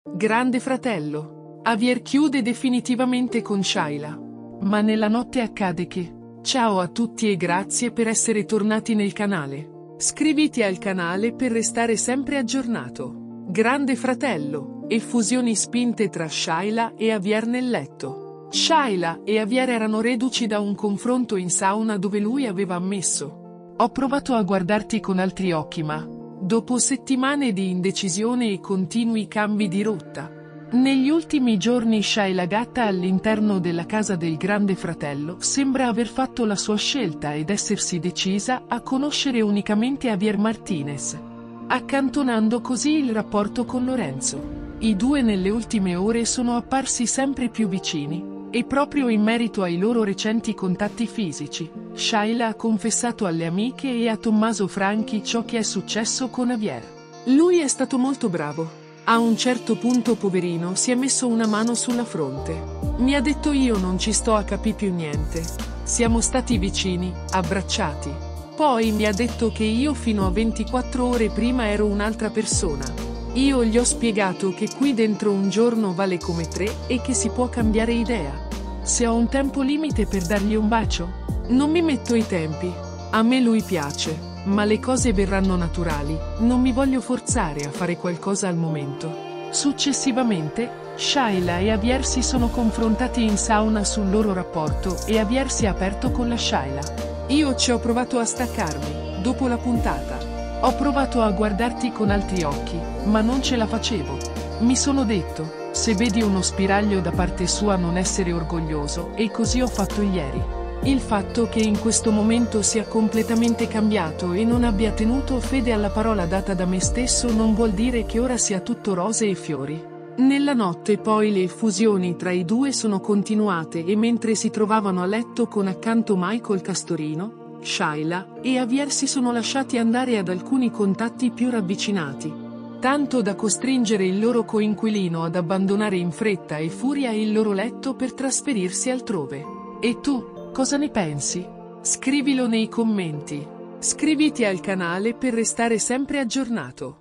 Grande fratello. Javier chiude definitivamente con Shayla. Ma nella notte accade che... Ciao a tutti e grazie per essere tornati nel canale. Iscriviti al canale per restare sempre aggiornato. Grande fratello. Effusioni spinte tra Shayla e Javier nel letto. Shayla e Javier erano reduci da un confronto in sauna dove lui aveva ammesso: ho provato a guardarti con altri occhi ma... Dopo settimane di indecisione e continui cambi di rotta. Negli ultimi giorni Shayla gatta all'interno della casa del grande fratello sembra aver fatto la sua scelta ed essersi decisa a conoscere unicamente Javier Martinez, accantonando così il rapporto con Lorenzo. I due nelle ultime ore sono apparsi sempre più vicini, e proprio in merito ai loro recenti contatti fisici, Shayla ha confessato alle amiche e a Tommaso Franchi ciò che è successo con Javier. Lui è stato molto bravo. A un certo punto poverino si è messo una mano sulla fronte. Mi ha detto io non ci sto a capire più niente. Siamo stati vicini, abbracciati. Poi mi ha detto che io fino a 24 ore prima ero un'altra persona. Io gli ho spiegato che qui dentro un giorno vale come 3 e che si può cambiare idea. Se ho un tempo limite per dargli un bacio, non mi metto i tempi. A me lui piace. Ma le cose verranno naturali, non mi voglio forzare a fare qualcosa al momento. Successivamente, Shayla e Javier si sono confrontati in sauna sul loro rapporto e Javier si è aperto con la Shayla. Io ci ho provato a staccarmi, dopo la puntata. Ho provato a guardarti con altri occhi, ma non ce la facevo. Mi sono detto, se vedi uno spiraglio da parte sua non essere orgoglioso, e così ho fatto ieri. Il fatto che in questo momento sia completamente cambiato e non abbia tenuto fede alla parola data da me stesso non vuol dire che ora sia tutto rose e fiori. Nella notte poi le effusioni tra i due sono continuate e mentre si trovavano a letto con accanto Michael Castorino, Shayla e Javier si sono lasciati andare ad alcuni contatti più ravvicinati. Tanto da costringere il loro coinquilino ad abbandonare in fretta e furia il loro letto per trasferirsi altrove. E tu? Cosa ne pensi? Scrivilo nei commenti. Iscriviti al canale per restare sempre aggiornato.